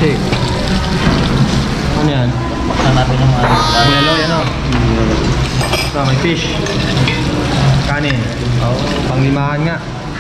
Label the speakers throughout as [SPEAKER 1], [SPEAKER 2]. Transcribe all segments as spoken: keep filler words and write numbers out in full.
[SPEAKER 1] Steak. Ano yan?
[SPEAKER 2] Paksan natin yung ano.
[SPEAKER 1] Buelo yan o. So, may fish. Kanin. Oh, panglimahan nga.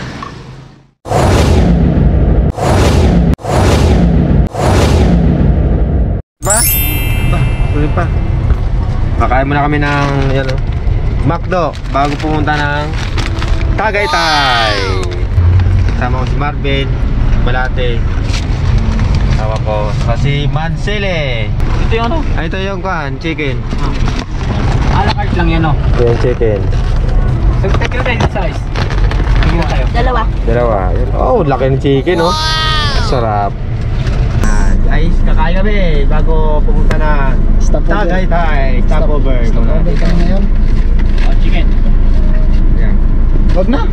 [SPEAKER 1] Ba? Ba? Tuloy pa. Kakain muna kami ng yan o. McDo bago pumunta ng Tagaytay. Kasama ko si Marvin, Balate. Kasama ko si Mansele.
[SPEAKER 2] Ito yung ano?
[SPEAKER 1] Ay, ito yung kan, chicken.
[SPEAKER 2] A la carte lang yan o.
[SPEAKER 1] Ito yung chicken.
[SPEAKER 2] Tignan tayo yung size. Tignan tayo.
[SPEAKER 3] Dalawa.
[SPEAKER 1] Dalawa. Oh, laki ng chicken oh. Sarap. Ay, kakain kami bago pumunta na Tagaytay. Stopover.
[SPEAKER 3] Stopover kami ngayon.
[SPEAKER 2] Oh, chicken.
[SPEAKER 1] Ayan.
[SPEAKER 3] Wag na.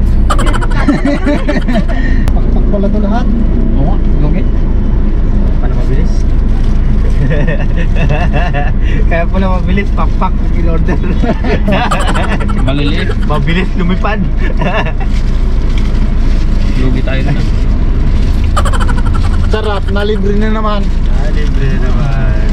[SPEAKER 3] Pakpak pala ito lahat.
[SPEAKER 2] Oo nga, lugit.
[SPEAKER 1] Paano mabilis? Kaya pala mabilis, pakpak in order.
[SPEAKER 2] Maliliit.
[SPEAKER 1] Mabilis lumipad.
[SPEAKER 2] Lugi tayo na.
[SPEAKER 3] Sarap, nalibre na naman.
[SPEAKER 1] Ah, libre na naman.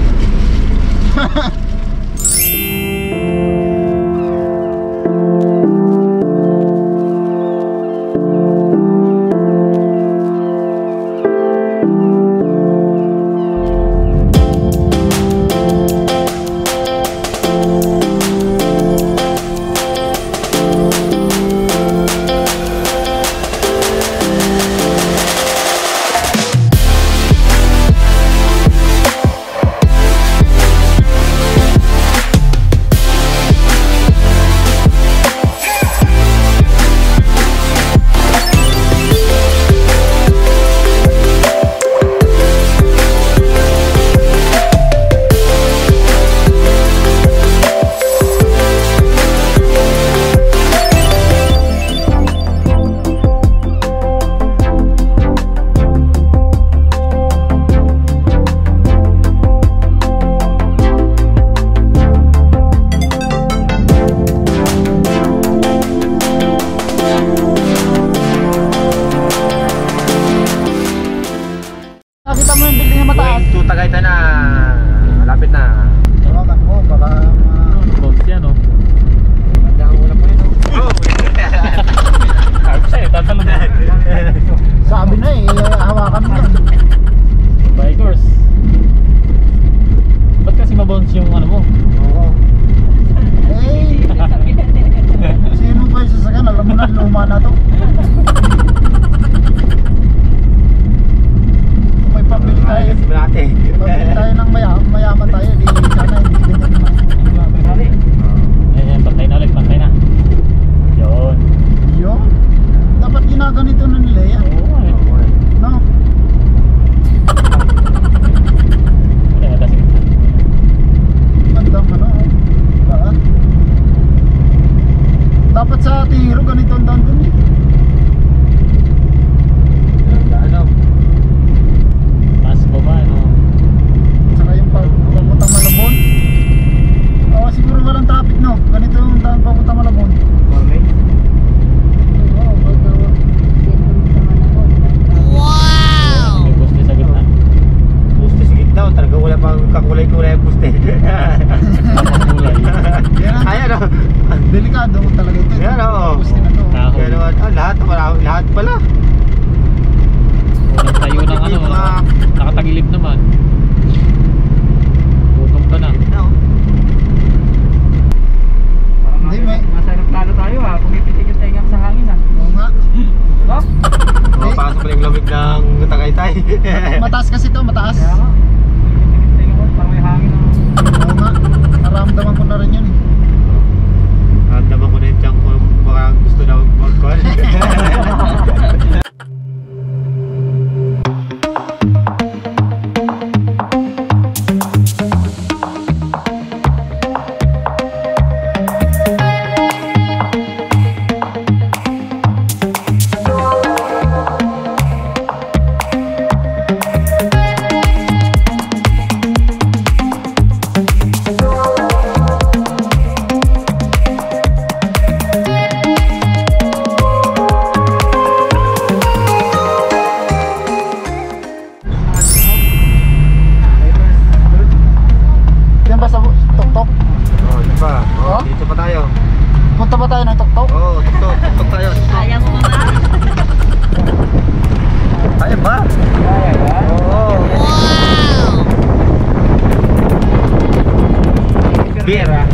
[SPEAKER 3] Nakita mo yung building na mataas.
[SPEAKER 1] Going to Tagaytay na. Malapit na.
[SPEAKER 3] Tawagan mo, baka
[SPEAKER 2] Bones yan o.
[SPEAKER 1] Maganda ang ulam mo yun oh.
[SPEAKER 2] Sabi sa'yo, tatalon na.
[SPEAKER 3] sabi na eh, hawakan mo yan.
[SPEAKER 2] Bikers. Ba't kasi mabounce yung ano mo?
[SPEAKER 1] Oo.
[SPEAKER 3] Eh, sino ba yung sasakyan? Alam mo na, luma na to. Kung may pabili tayo,
[SPEAKER 1] Ayos mo natin.
[SPEAKER 3] pabili tayo ng mayaman, mayaman tayo, di sana hindi ganyan naman.
[SPEAKER 2] Ayan, pantay na ulit, pantay na. Yun.
[SPEAKER 3] Yun, dapat ginaganito na nila yan.
[SPEAKER 2] Oo eh.
[SPEAKER 3] No?
[SPEAKER 2] Ayan, tas gitna.
[SPEAKER 3] Gandang ano, baan? Dapat sa tiro ganito ang daan dun eh.
[SPEAKER 1] Ano?
[SPEAKER 2] Taas baba, no?
[SPEAKER 3] Saka yung pag papuntang Malabon. Oo, siguro walang traffic no. Ganito yung daan papuntang Malabon.
[SPEAKER 1] Correct.
[SPEAKER 3] Oo, pag
[SPEAKER 2] May poste sa gitna.
[SPEAKER 1] Puste sa gitna. Talaga wala pang kakulay-kulay ang puste.
[SPEAKER 2] Tapos kulay.
[SPEAKER 3] yan ang
[SPEAKER 1] Ayan o.
[SPEAKER 3] delikado talaga ito.
[SPEAKER 1] Yan, oo.
[SPEAKER 3] Puste na to.
[SPEAKER 2] Kahoy.
[SPEAKER 1] Kaya naman, ah, lahat, lahat, lahat pala.
[SPEAKER 2] Unang tayo ng ano,
[SPEAKER 1] Mga-
[SPEAKER 2] nakatagilip naman. Gutom ka na.
[SPEAKER 1] No.
[SPEAKER 3] Hindi, may-
[SPEAKER 2] nasa aeroplano tayo ha, pumipitig yung tenga sa hangin ha.
[SPEAKER 3] Oo nga.
[SPEAKER 2] Oh?
[SPEAKER 1] Mapasok pala yung lamig ng Tagaytay.
[SPEAKER 3] Mataas kasi to, mataas.
[SPEAKER 2] Kaya nga, pumipitig yung tenga ko, parang may hangin ha.
[SPEAKER 3] Oo nga. Naramdaman ko na rin yun eh.
[SPEAKER 1] Naman ko na yung tiyan ko. Baka gusto na mag-call.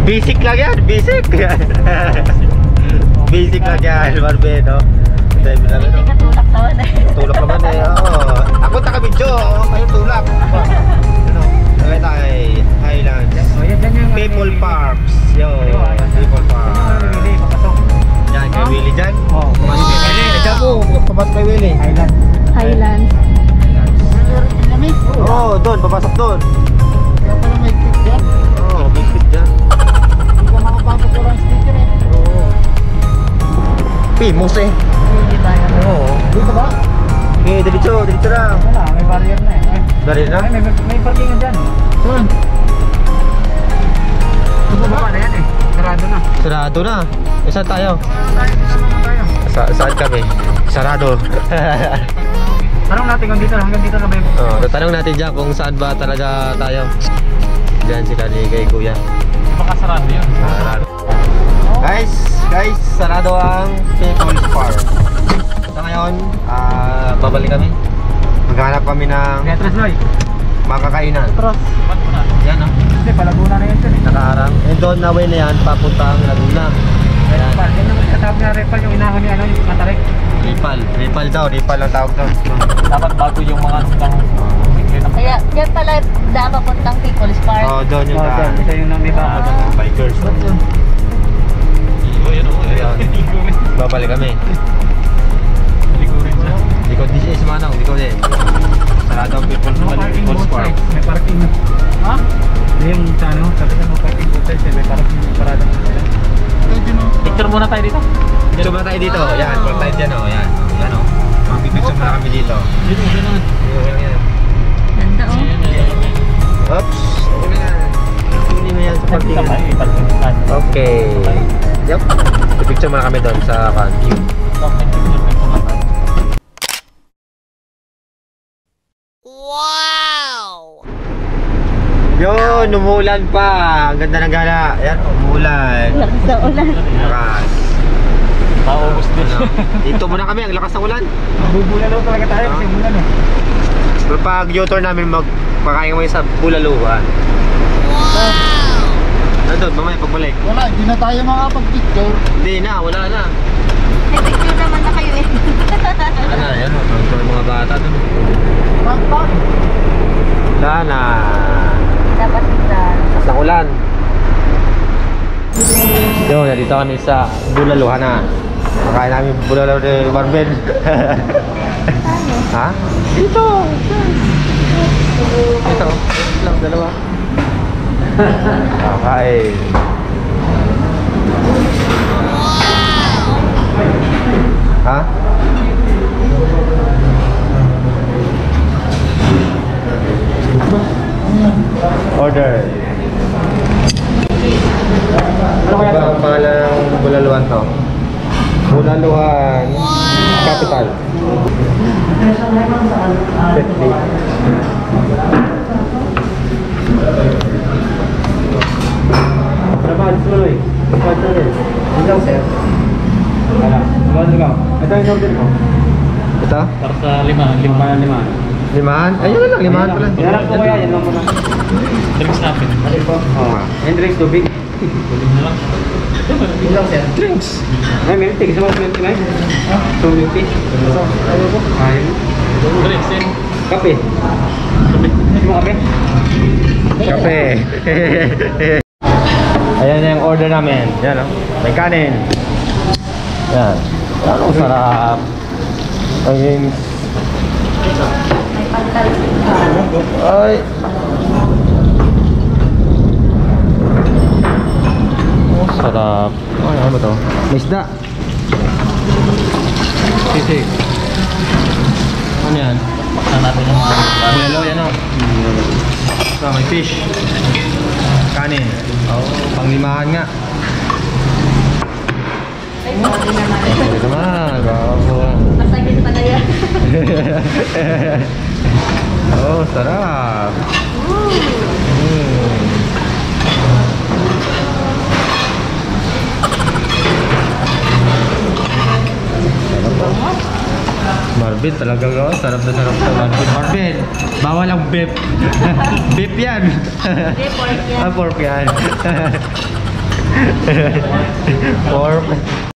[SPEAKER 1] Basic lang yan, basic. Basic lang yan, Marvin, no? Sabi namin, no?
[SPEAKER 4] Katulak naman eh.
[SPEAKER 1] Tulak naman eh, oo. Ako taka-video, oh. Kayo tulak. Ano? Lagay tayo, Highlands. People Farms. Yo, People Farms. Yan, kay Willie dyan.
[SPEAKER 3] Oo.
[SPEAKER 1] Pumasok kay Willie. Diyan po, papasok kay Willie.
[SPEAKER 3] Highland.
[SPEAKER 4] Highlands.
[SPEAKER 1] Oo, oh, doon, papasok doon.
[SPEAKER 3] Kaya pala may kick dyan.
[SPEAKER 1] Oo, oh, may fit dyan.
[SPEAKER 3] Hindi ka makapasok ko lang sticker eh.
[SPEAKER 1] Oo. Pimos eh.
[SPEAKER 4] Hindi ba naman?
[SPEAKER 1] Oo.
[SPEAKER 3] Dito ba?
[SPEAKER 1] Okay, diretso, diretso lang.
[SPEAKER 3] Wala, may barrier na eh.
[SPEAKER 1] Dari na?
[SPEAKER 3] Ay, may, may parkingan dyan. Saan? Ito ba na yan eh? Sarado na.
[SPEAKER 1] Sarado na. Eh, saan tayo?
[SPEAKER 3] Tayo, dito naman tayo.
[SPEAKER 1] Sa saan kami? Sarado.
[SPEAKER 3] Tanong natin kung dito, hanggang dito na ba yung...
[SPEAKER 1] Oh, tatanong natin dyan kung saan ba talaga tayo. Diyan sila ni kay Kuya.
[SPEAKER 2] Baka sarado yun.
[SPEAKER 1] Sarado. Guys, guys, sarado ang People's Farm. So ngayon, ah, babalik kami. Maghanap kami ng
[SPEAKER 3] Beatrice Loy.
[SPEAKER 1] makakainan.
[SPEAKER 3] Cross.
[SPEAKER 2] Ba't mo na?
[SPEAKER 1] Yan oh,
[SPEAKER 3] Hindi, palaguna na yan dyan eh.
[SPEAKER 1] nakaharang. And doon na way na yan, papuntang Laguna. Ayan.
[SPEAKER 3] Repal. Yan naman kasama niya Repal yung inahon ni ano, yung Matarik.
[SPEAKER 1] Ripal. Ripal daw, Ripal ang tawag doon.
[SPEAKER 2] Dapat bago yung mga sutang
[SPEAKER 4] Kaya yan pala daan papuntang People's Park.
[SPEAKER 1] Oh, doon yung
[SPEAKER 3] Oh, dyan.
[SPEAKER 1] daan.
[SPEAKER 3] Ito yung nami ba?
[SPEAKER 1] Ah, bikers.
[SPEAKER 2] Ligo yun o.
[SPEAKER 1] Ayan.
[SPEAKER 2] Ligo rin.
[SPEAKER 1] Babalik kami.
[SPEAKER 2] Ligo rin siya.
[SPEAKER 1] Likod din siya, Manong. Likod din. Sarado ang People's
[SPEAKER 3] No parking
[SPEAKER 1] People's
[SPEAKER 3] both
[SPEAKER 1] Farm.
[SPEAKER 3] sides. May parking. Ha? Hindi yung sa ano, sabi ka no parking both sides. May parking parada mo sila.
[SPEAKER 2] Picture muna tayo dito.
[SPEAKER 1] Picture muna tayo dito. Yan, pag tayo dyan o. Yan. Yan o. Mapipicture muna kami dito.
[SPEAKER 2] Dito, dito.
[SPEAKER 1] Yan, yan.
[SPEAKER 4] Ganda oh.
[SPEAKER 1] Oops. Okay na yan. Kunin mo yan sa
[SPEAKER 2] Pagkita
[SPEAKER 1] parking.
[SPEAKER 2] ba? Ipagkita.
[SPEAKER 1] Okay. Yup. Pipicture muna kami doon sa kan view. Yun, umulan pa. Ang ganda ng gala. Yan, umulan.
[SPEAKER 4] Lakas na ulan.
[SPEAKER 1] Lakas.
[SPEAKER 2] Maubos din.
[SPEAKER 1] Ano? Dito muna kami, ang lakas ng ulan.
[SPEAKER 3] Bubulalo talaga tayo kasi ulan eh.
[SPEAKER 1] Pero pag U-turn namin, magpakain kami sa Bulaluhan. Wow! Nandun, mamaya pagbalik.
[SPEAKER 3] Wala, hindi na tayo makapag-picture.
[SPEAKER 1] Hindi na, wala na.
[SPEAKER 4] May picture naman na kayo eh.
[SPEAKER 1] Wala na, yan o. Pag mga bata dun.
[SPEAKER 3] Pag, pag.
[SPEAKER 1] Wala na.
[SPEAKER 4] Dapat na.
[SPEAKER 1] Lakas ng ulan. Yun, nandito kami sa Bulaluhan na. Makain namin Bulalo ni Marvin. Ha? Dito! Dito. Lang, dalawa. Okay. Ha? Order. Ano kaya ang pangalan ng Bulaluhan to? Bulaluhan Capital. fifty. Trabaho tuloy. Trabaho tuloy. Hanggang sir. Wala. Tuwan ikaw. Ito yung order mo. Ito?
[SPEAKER 2] Para sa lima. Lima na lima.
[SPEAKER 1] Limahan? Ayun na lang, limahan pala.
[SPEAKER 3] Yan po kaya, yan lang muna.
[SPEAKER 2] Drinks natin.
[SPEAKER 3] Ano po?
[SPEAKER 1] Oo.
[SPEAKER 3] And drinks tubig.
[SPEAKER 2] Tubig na lang.
[SPEAKER 3] Tubig lang sir.
[SPEAKER 1] Drinks.
[SPEAKER 3] Ay, milk tea. Gusto mo milk tea may? So, milk tea. Ayaw po. Ayaw.
[SPEAKER 2] Drinks yun.
[SPEAKER 3] Kape.
[SPEAKER 2] Tubig.
[SPEAKER 3] Gusto mo kape?
[SPEAKER 1] Kape. Ayan na yung order namin. Yan o. May kanin. Yan. Ano sarap. Ayun.
[SPEAKER 4] May pangkal.
[SPEAKER 1] Ay. Oh, sarap. Ay, ano ba to? May isda. Sisig. Ano yan?
[SPEAKER 2] Paksa natin yung mga
[SPEAKER 1] Bulalo, yan o. So, may fish. Kanin. Oh, panglimahan nga.
[SPEAKER 4] Ay, sorry naman.
[SPEAKER 1] Ito naman. Bravo.
[SPEAKER 4] Masagin pala yan.
[SPEAKER 1] Oh, sarap. Mm. Marvin, talaga oh, sarap na sarap sa Marvin. Marvin, bawal ang beef. Beef yan.
[SPEAKER 4] Hindi, pork yan.
[SPEAKER 1] Ah, pork yan. Pork.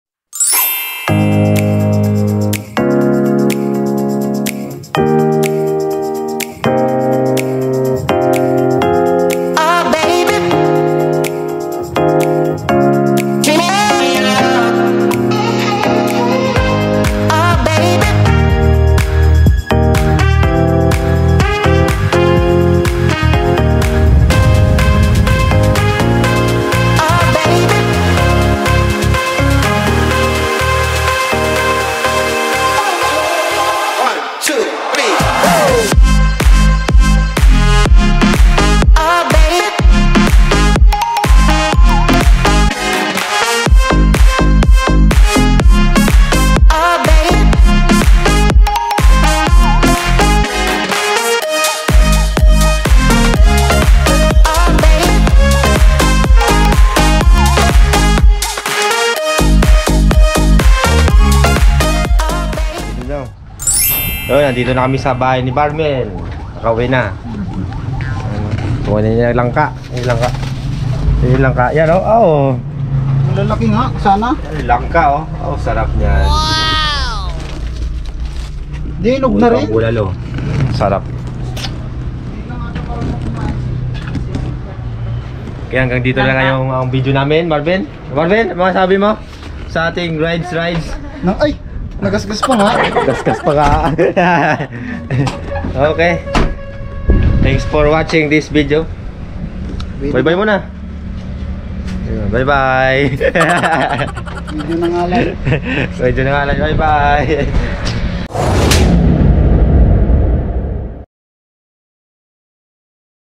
[SPEAKER 1] Oh, nandito na kami sa bahay ni Barmel. Nakauwi na. Kunin niya yung langka. Yung langka. Yung langka. Yan oh. Oh.
[SPEAKER 3] Malalaki nga, sana.
[SPEAKER 1] Yung langka oh. Oh, sarap niyan.
[SPEAKER 3] Dinog na rin.
[SPEAKER 1] Bulalo. Sarap. Kaya hanggang dito na lang yung ang video namin, Marvin. Marvin, ano masabi mo sa ating rides rides?
[SPEAKER 3] Nang, ay, nagasgas pa nga.
[SPEAKER 1] Kaskas pa ka. Okay. Thanks for watching this video. Bye bye muna. Bye bye.
[SPEAKER 3] Video na nga lang.
[SPEAKER 1] Video na nga lang. Bye bye.